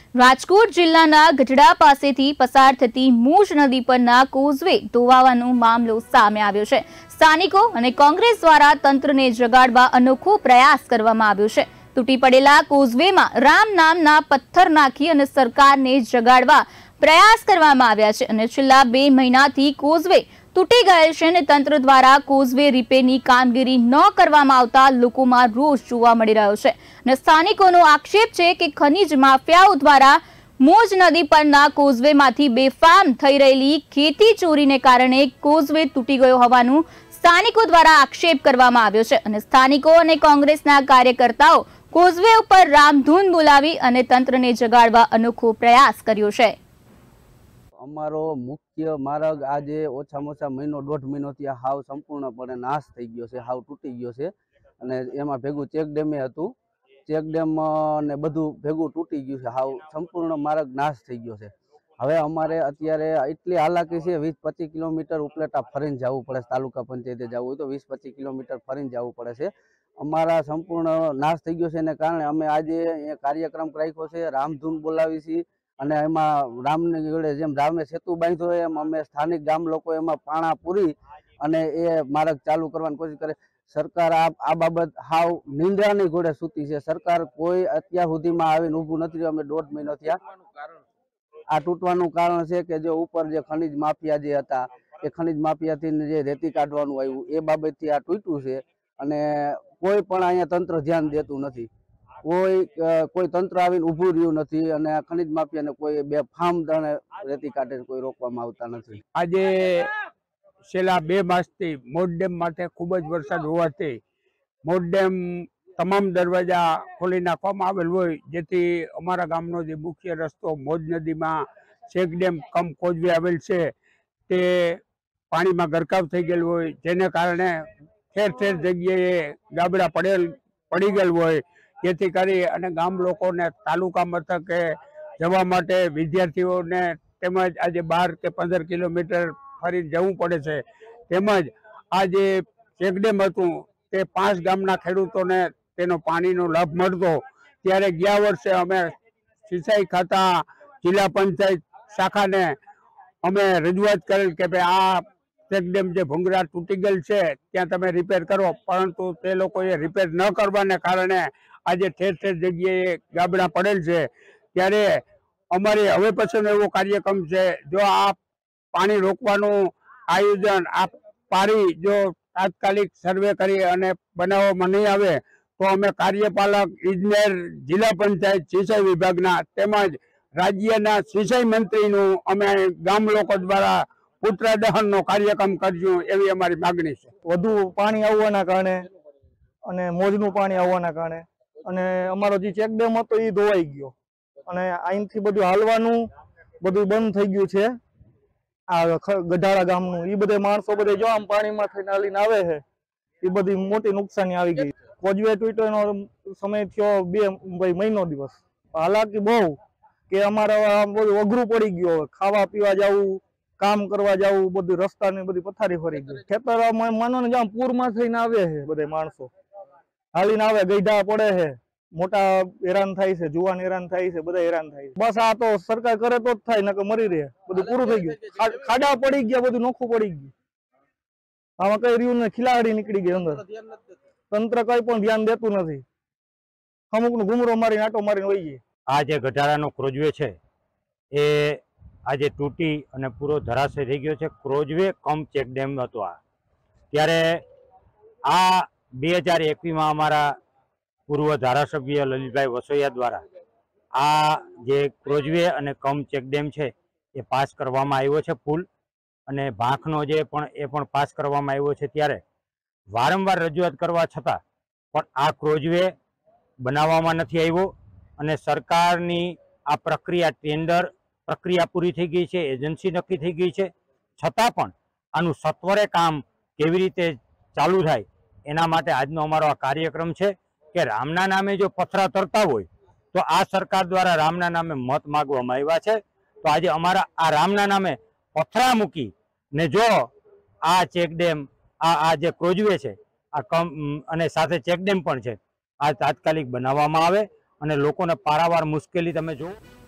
રાજકોટ જિલ્લાના ગઢડા પાસેથી પસાર થતી મૂજ નદી પરના કોઝવે ધોવાવાનો મામલો સામે આવ્યો છે। સ્થાનિકો અને કોંગ્રેસ દ્વારા તંત્રને જગાડવા અનોખો પ્રયાસ કરવામાં આવ્યો છે। તૂટી પડેલા કોઝવેમાં રામ નામના પથ્થર નાખી અને સરકારને જગાડવા પ્રયાસ કરવામાં આવ્યા છે અને છેલ્લા 2 મહિનાથી કોઝવે તૂટી ગયેલ છે અને તંત્ર દ્વારા કોઝવે રિપેરની કામગીરી ન કરવામાં આવતા લોકોમાં રોષ જોવા મળી રહ્યો છે અને સ્થાનિકોનો આક્ષેપ છે કે ખનીજ માફિયાઓ દ્વારા મૂજ નદી પરના કોઝવેમાંથી બેફામ થઈ રહેલી ખેતી ચોરીને કારણે કોઝવે તૂટી ગયો હોવાનું સ્થાનિકો દ્વારા આક્ષેપ કરવામાં આવ્યો છે અને સ્થાનિકો અને કોંગ્રેસના કાર્યકર્તાઓ કોઝવે ઉપર રામધૂન બોલાવી અને તંત્રને જગાડવા અનોખો પ્રયાસ કર્યો છે। અમારો મુખ્ય માર્ગ આજે ઓછામાં ઓછા મહિનો 1.5 મહિનોથી હાવ સંપૂર્ણપણે નાશ થઈ ગયો છે, હાવ તૂટી ગયો છે અને એમાં ભેગું ચેક ડેમે હતું, ચેક ડેમ ને બધું ભેગું તૂટી ગયું છે, હાવ સંપૂર્ણ માર્ગ નાશ થઈ ગયો છે। હવે અમારે અત્યારે એટલી હાલાકી છે, 20-25 કિલોમીટર ઉપલેટા ફરીને જવું પડે, તાલુકા પંચાયતે જવું હોય તો 20-25 કિલોમીટર ફરીને જવું પડે છે। અમારા સંપૂર્ણ નાશ થઈ ગયો છે એને કારણે અમે આજે અહીંયા કાર્યક્રમ રાખ્યો છે, રામધૂન બોલાવી છીએ અને એમાં રામની જોડે જેમ રામે સેતુ બાંધ્યો એમ અમે સ્થાનિક ગામ લોકો એમાં પાણા પૂરી અને એ માર્ગ ચાલુ કરવાની કોશિશ કરે। સરકાર આ બાબત હાવ નિંદ્રાની ઘોડે સૂતી છે। સરકાર કોઈ અત્યાર સુધીમાં આવીને ઊભું નથી રહ્યું। અમે 1.5 મહિનો થયા। આ તૂટવાનું કારણ છે કે જે ઉપર જે ખનીજ માફિયા જે હતા એ ખનીજ માફિયાથી જે રેતી કાઢવાનું આવ્યું એ બાબતથી આ તૂટ્યું છે અને કોઈ પણ અહીંયા તંત્ર ધ્યાન દેતું નથી। કોઈ તંત્ર આવીને ઊભું રહ્યું નથી અને આ ખનીજ માફિયાને કોઈ બેફામ દણે રેતી કાઢે કોઈ રોકવામાં આવતા નથી। આજે છેલ્લા 2 માસથી મોજ ડેમ માટે ખૂબ જ વરસાદ હોવાથી મોજ ડેમ તમામ દરવાજા ખોલી નાખવામાં આવેલ હોય, જેથી અમારા ગામનો જે મુખ્ય રસ્તો મોજ નદીમાં ચેક ડેમ કમ કોઝવે આવેલ છે તે પાણીમાં ગરકાવ થઈ ગયેલ હોય, જેને કારણે ઠેર ઠેર જગ્યાએ ગાબડા પડી ગયેલ હોય, જેથી કરી અને ગામ લોકોને તાલુકા મથકે જવા માટે વિદ્યાર્થીઓને તેમજ આજે 12 કે 15 કિલોમીટર ફરી જવું પડે છે। તેમજ આ જે ચેકડેમ હતું તે 5 ગામના ખેડૂતોને તેનો પાણીનો લાભ મળતો, ત્યારે ગયા વર્ષે અમે સિંચાઈ ખાતા જિલ્લા પંચાયત શાખાને અમે રજૂઆત કરેલ કે ભાઈ આ ચેકડેમ જે ભૂંગરા તૂટી ગયેલ છે ત્યાં તમે રિપેર કરો, પરંતુ તે લોકોએ રિપેર ન કરવાને કારણે આજે ઠેર ઠેર જગ્યાએ ગાબડા પડેલ છે। ત્યારે અમારી હવે પછીનો એવો કાર્યક્રમ છે, જો આ પાણી રોકવાનું આયોજન આ પારી જો તાત્કાલિક સર્વે કરી અને બનાવવામાં નહીં આવે તો અમે કાર્યપાલક ઇજનેર, જિલ્લા પંચાયત સિંચાઈ વિભાગના તેમજ રાજ્યના સિંચાઈ મંત્રીનું અમે ગામ લોકો દ્વારા પુત્ર દહનનો કાર્યક્રમ કરશું એવી અમારી માગણી છે। વધુ પાણી આવવાના કારણે અને મોજનું પાણી આવવાના કારણે અને અમારો જે ચેક ડેમ હતો એ ધોવાઈ ગયો અને અહીંથી બધું હાલવાનું બધું બંધ થઈ ગયું છે। આ ગઢાળા ગામનું એ બધે માણસો બધે જો આમ પાણીમાં થઈને હાલીને આવે છે, એ બધી મોટી નુકસાની આવી ગઈ। કોઝવે તૂટ્યોનો સમય થયો 2 મહિનો દિવસ, હાલાકી બહુ કે અમારે બધું અઘરું પડી ગયું। ખાવા પીવા જવું, કામ કરવા જવું, બધું રસ્તાની બધી પથારી ફરી ગઈ। ખેતર માનો ને આમ પૂરમાં થઈને આવે છે, બધે માણસો હાલીને આવે, ગઈઢા પડે છે, મોટા હેરાન થાય છે, જુવાન હેરાન થાય છે, બધા હેરાન થાય છે। બસ આ તો સરકાર કરે તો જ થાય, નકર મરી રહે, બધું પૂરું થઈ ગયું। ખાડા પડી ગયા, બધું નોખું પડી ગયું, આમાં કઈ રહ્યું ને ખિલાડી નીકળી ગઈ અંદર। તંત્ર કઈ પણ ધ્યાન દેતું નથી, અમુકનું ઘુમરો મારીને આટો મારીને વહી જાય। આ જે ગઢાળાનો ક્રોઝવે છે એ આજે તૂટી અને પૂરો ધરાશય થઈ ગયો છે। ક્રોઝવે કમ ચેક ડેમ હતો આ, ત્યારે આ 2021માં અમારા પૂર્વ ધારાસભ્ય લલિતભાઈ વસોયા દ્વારા આ જે ક્રોઝવે અને કમ ચેક ડેમ છે એ પાસ કરવામાં આવ્યો છે, પુલ અને ભાંખનો જે પણ પાસ કરવામાં આવ્યો છે। ત્યારે વારંવાર રજૂઆત કરવા છતાં પણ આ ક્રોઝવે બનાવવામાં નથી આવ્યો અને સરકારની આ પ્રક્રિયા ટેન્ડર પ્રક્રિયા પૂરી થઈ ગઈ છે, એજન્સી નક્કી થઈ ગઈ છે, છતાં પણ આનું સત્વરે કામ કેવી રીતે ચાલુ થાય એના માટે આજનો અમારો આ કાર્યક્રમ છે કે રામના નામે જો પથરા તરતા હોય તો આ સરકાર દ્વારા રામના નામે મત માગવામાં આવ્યા છે, તો આજે અમારા આ રામના નામે પથરા મૂકી ને જો આ ચેકડેમ આ જે ક્રોઝવે છે આ અને સાથે ચેકડેમ પણ છે આ તાત્કાલિક બનાવવામાં આવે અને લોકોને પારાવાર મુશ્કેલી તમે જુઓ।